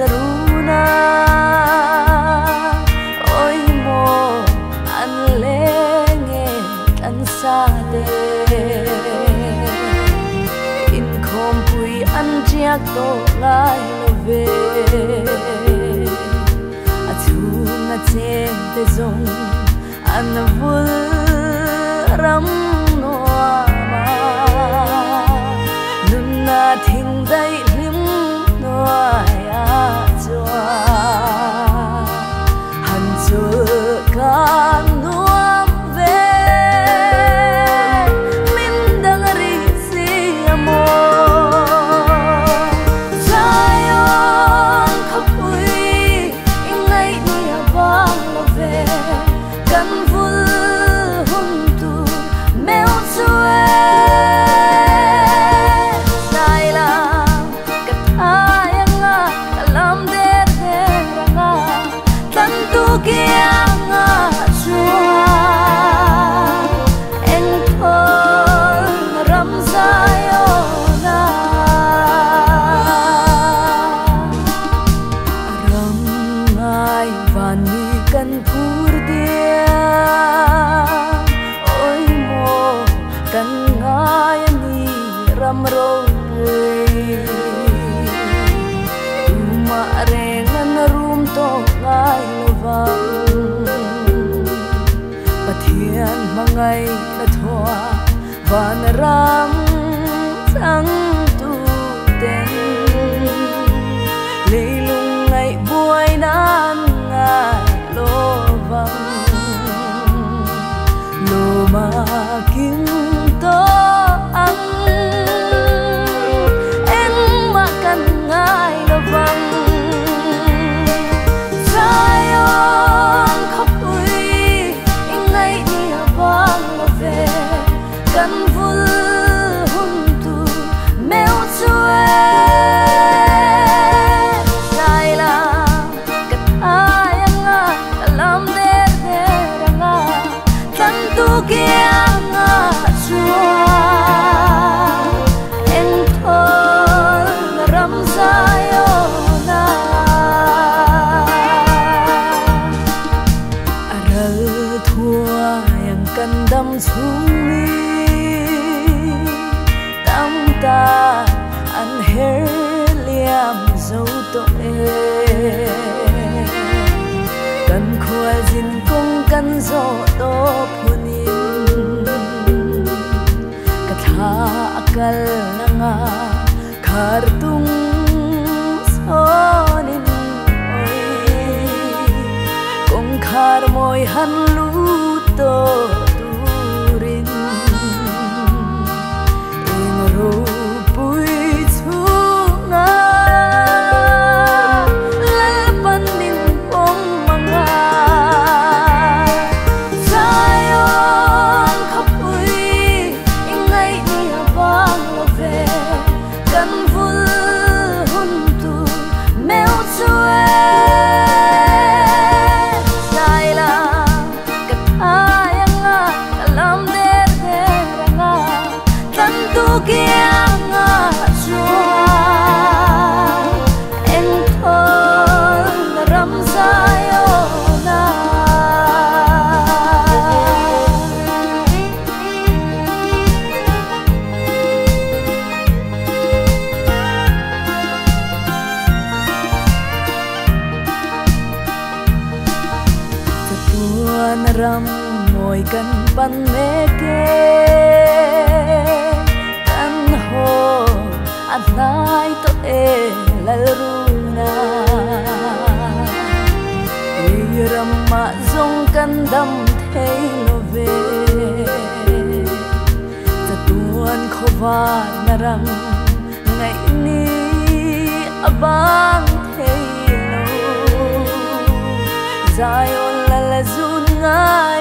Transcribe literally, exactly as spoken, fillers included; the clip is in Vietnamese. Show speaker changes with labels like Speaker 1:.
Speaker 1: runa oi mo an lenge an sa de in khom pui an chiak to lai lo ve a chu na chen te zong an vul ram no ma nun na thing dai lim no ya chua han chu kan nuam ve min dang ri si amo sayon khapui ingai ni abang lo ve kan vul hun tu meo chue sai la kat ayanga kalam der deranga tan tu kianga chua en thol ram sayona ram ai vani kan pur dia oi mo kan ngai ni ram ro ma rengan rum to ngai lovang pathian mangai na thoa van ram sang tu ten leilung ngai buai nan ngai lovang lo ma kim to ang em ma kan ngai lovang sayon khapui ingai ni abang lo ve kan vul hun tu meo chue sai la kat ayanga kalam der deranga tan tu kianga chua en thol ram sayona aral thua yang kan dam chung ni tam ta an her liam zo to e kan khua jin kong kan zo to phunin ka tha akal nanga khartung sonin oi kong khar moi han lu to turin ing ro pui chunga lal pan nin pong manga sayon khapui ingai ni abang lo ve kan vul hun tu meo chue sai la kat ayanga kalam der deranga tan tu kianga chua en thol ram sayona tuan ram moi kan pan me ke kan ho an lai to e la runa e ram ma zong kan dam thei lo ve tuan khova na ram ngai ni abang thei lo zayon la la zun ngai